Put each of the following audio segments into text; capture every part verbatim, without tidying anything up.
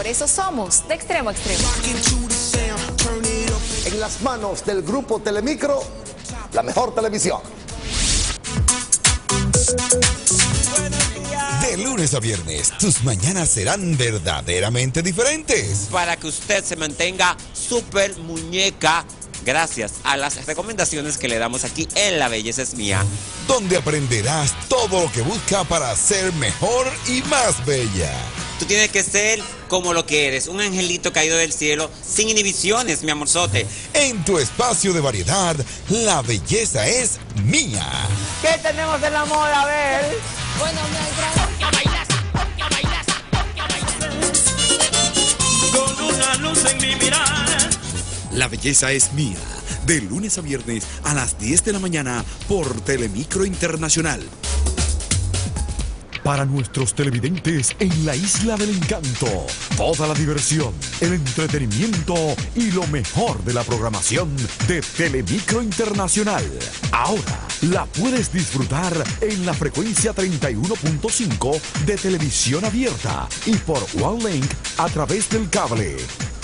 Por eso somos de extremo a extremo. En las manos del grupo Telemicro, la mejor televisión. De lunes a viernes, tus mañanas serán verdaderamente diferentes. Para que usted se mantenga súper muñeca, gracias a las recomendaciones que le damos aquí en La Belleza es Mía. Donde aprenderás todo lo que busca para ser mejor y más bella. Tú tienes que ser como lo que eres, un angelito caído del cielo, sin inhibiciones, mi amorzote. En tu espacio de variedad, La Belleza es Mía. ¿Qué tenemos en la moda? A ver. Bueno, me bailas, bailas, bailas. Con una luz en mi mirada. La Belleza es Mía, de lunes a viernes a las diez de la mañana por Telemicro Internacional. Para nuestros televidentes en la Isla del Encanto, toda la diversión, el entretenimiento y lo mejor de la programación de Telemicro Internacional. Ahora la puedes disfrutar en la frecuencia treinta y uno punto cinco de televisión abierta y por OneLink a través del cable.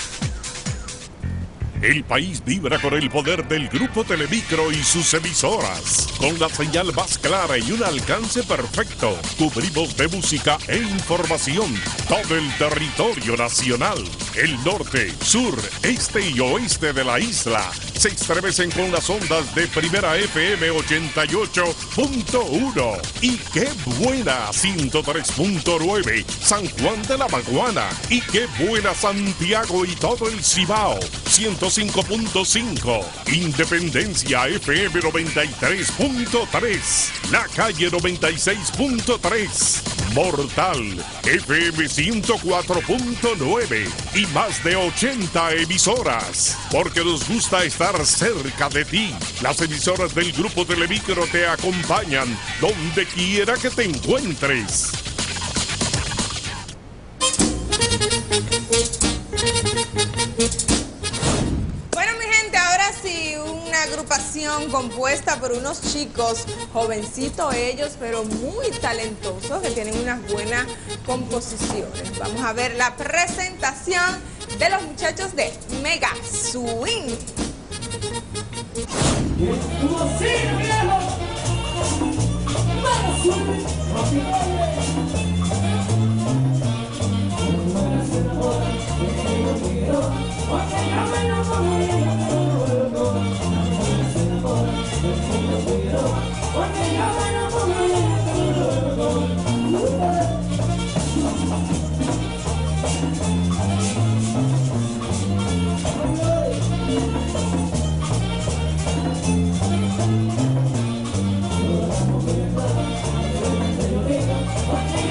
El país vibra con el poder del Grupo Telemicro y sus emisoras. Con la señal más clara y un alcance perfecto, cubrimos de música e información todo el territorio nacional. El norte, sur, este y oeste de la isla se estremecen con las ondas de Primera F M ochenta y ocho punto uno. Y qué buena ciento tres punto nueve, San Juan de la Maguana. Y qué buena Santiago y todo el Cibao, ciento cinco punto cinco. Independencia F M noventa y tres punto tres. La Calle noventa y seis punto tres. Mortal F M ciento cuatro punto nueve. Y más de ochenta emisoras. Porque nos gusta estar cerca de ti. Las emisoras del Grupo Telemicro te acompañan donde quiera que te encuentres. Bueno, mi gente, ahora sí, una agrupación compuesta por unos chicos, jovencitos ellos, pero muy talentosos, que tienen unas buenas composiciones. Vamos a ver la presentación de los muchachos de Mega Swing. What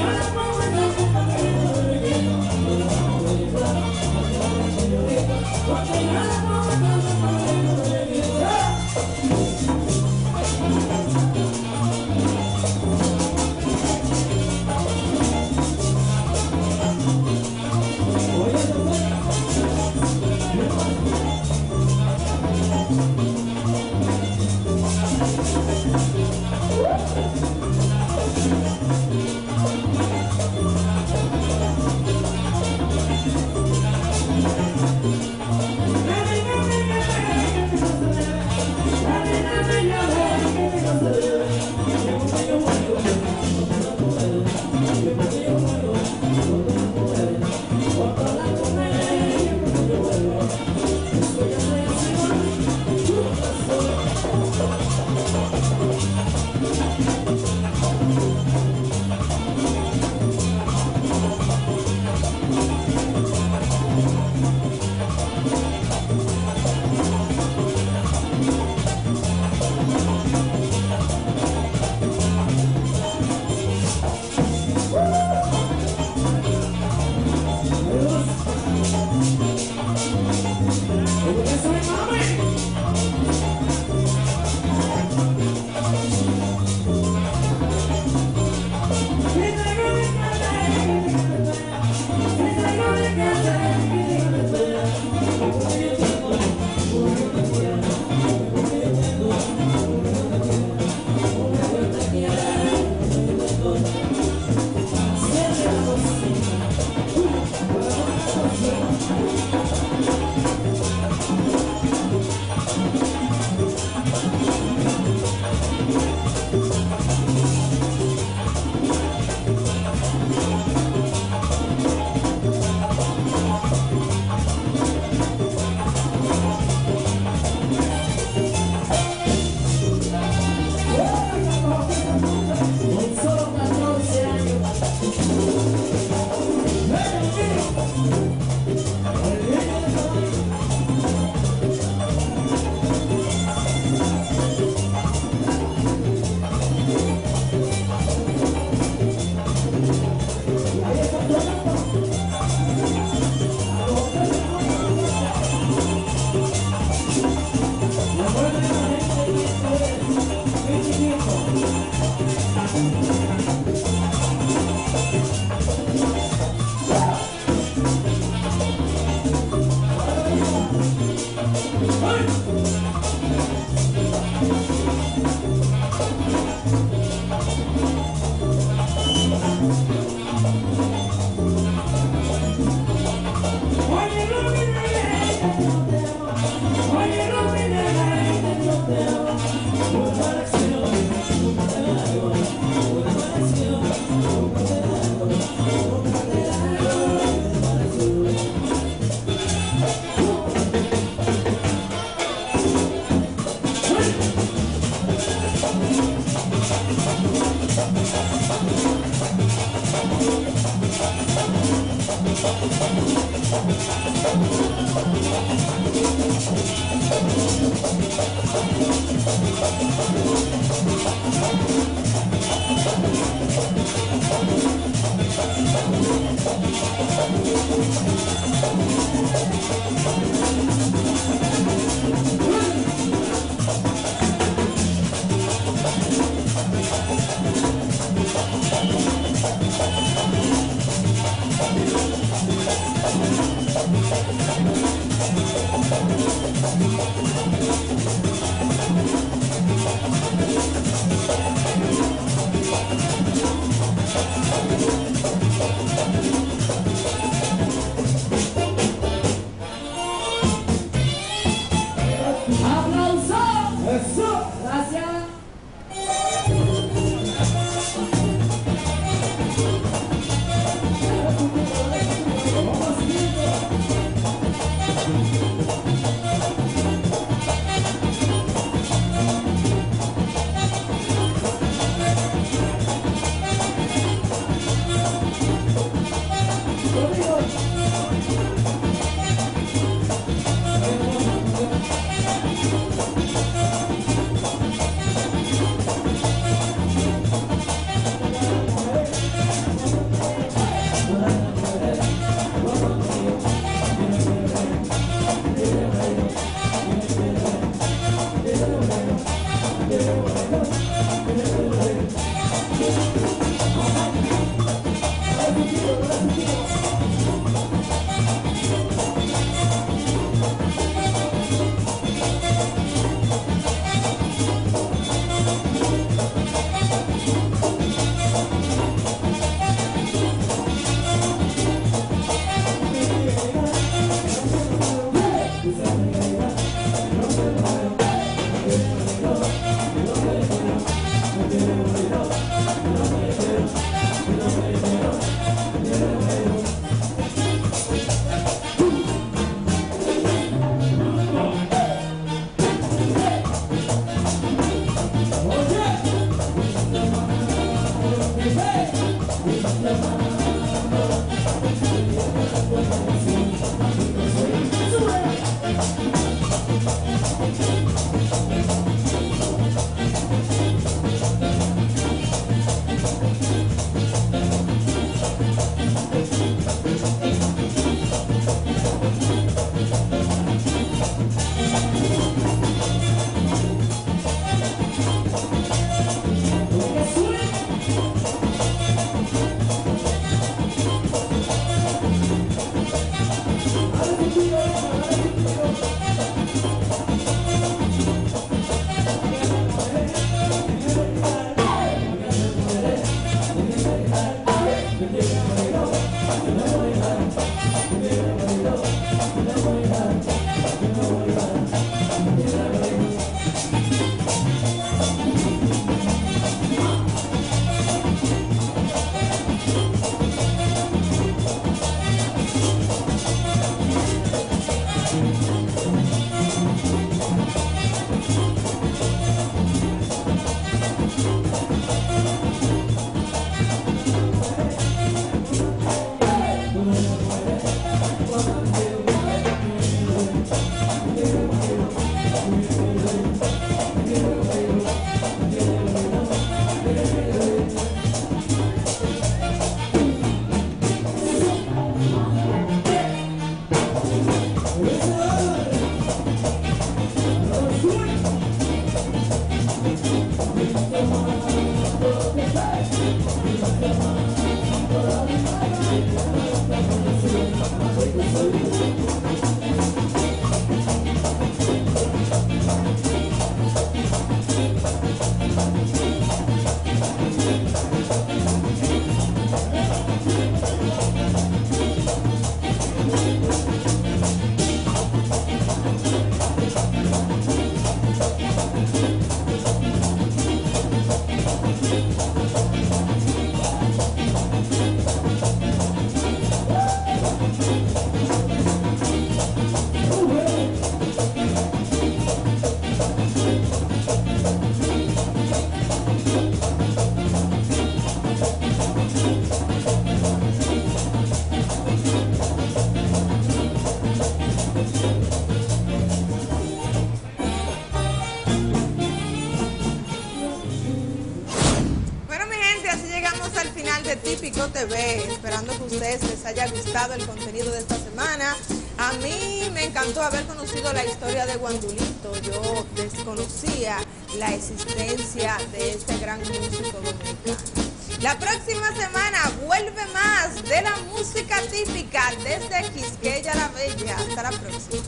T V, esperando que a ustedes les haya gustado el contenido de esta semana. A mí me encantó haber conocido la historia de Guandulito. Yo desconocía la existencia de este gran músico dominicano. La próxima semana vuelve más de la música típica desde Quisqueya la Bella. Hasta la próxima.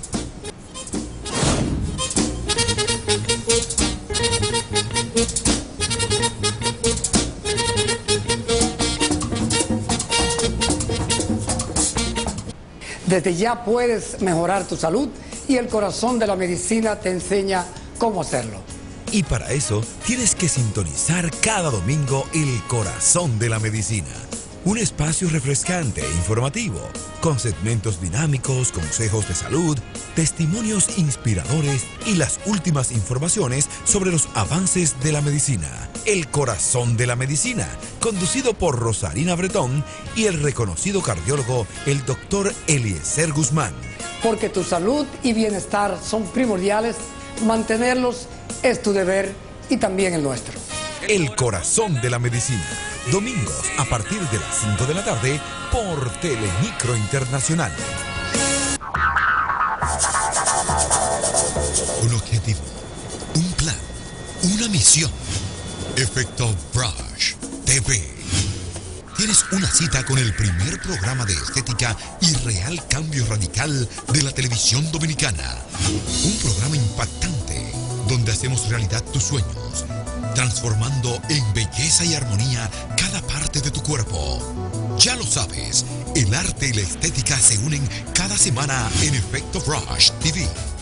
Desde ya puedes mejorar tu salud y el corazón de la medicina te enseña cómo hacerlo. Y para eso tienes que sintonizar cada domingo El Corazón de la Medicina. Un espacio refrescante e informativo, con segmentos dinámicos, consejos de salud, testimonios inspiradores y las últimas informaciones sobre los avances de la medicina. El Corazón de la Medicina, conducido por Rosarina Bretón y el reconocido cardiólogo, el doctor Eliezer Guzmán. Porque tu salud y bienestar son primordiales, mantenerlos es tu deber y también el nuestro. El Corazón de la Medicina, domingos a partir de las cinco de la tarde por Telemicro Internacional. Un objetivo, un plan, una misión. Efecto Brush T V. Tienes una cita con el primer programa de estética y real cambio radical de la televisión dominicana. Un programa impactante donde hacemos realidad tus sueños, transformando en belleza y armonía cada parte de tu cuerpo. Ya lo sabes, el arte y la estética se unen cada semana en Efecto Brush T V.